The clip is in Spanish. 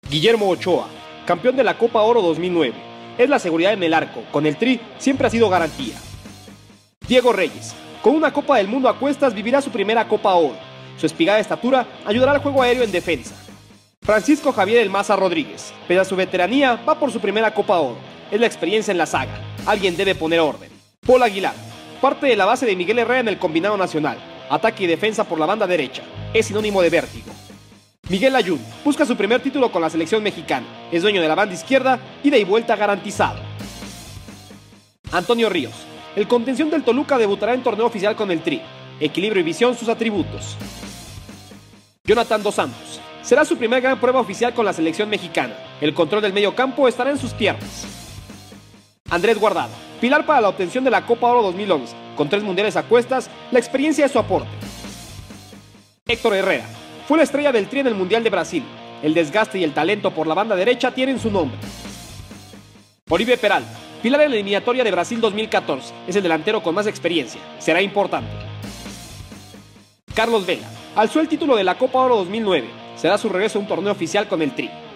Guillermo Ochoa, campeón de la Copa Oro 2009. Es la seguridad en el arco, con el Tri siempre ha sido garantía. Diego Reyes, con una Copa del Mundo a cuestas vivirá su primera Copa Oro. Su espigada estatura ayudará al juego aéreo en defensa. Francisco Javier El Maza Rodríguez, pese a su veteranía, va por su primera Copa Oro. Es la experiencia en la saga. Alguien debe poner orden. Paul Aguilar, parte de la base de Miguel Herrera en el combinado nacional. Ataque y defensa por la banda derecha. Es sinónimo de vértigo. Miguel Layún busca su primer título con la selección mexicana. Es dueño de la banda izquierda, ida y vuelta garantizado. Antonio Ríos, el contención del Toluca debutará en torneo oficial con el Tri. Equilibrio y visión sus atributos. Jonathan Dos Santos, será su primera gran prueba oficial con la selección mexicana. El control del medio campo estará en sus piernas. Andrés Guardado, pilar para la obtención de la Copa Oro 2011. Con 3 mundiales a cuestas, la experiencia es su aporte. Héctor Herrera, fue la estrella del Tri en el Mundial de Brasil. El desgaste y el talento por la banda derecha tienen su nombre. Oribe Peralta, pilar en la eliminatoria de Brasil 2014. Es el delantero con más experiencia. Será importante. Carlos Vela, alzó el título de la Copa Oro 2009. Será su regreso a un torneo oficial con el Tri.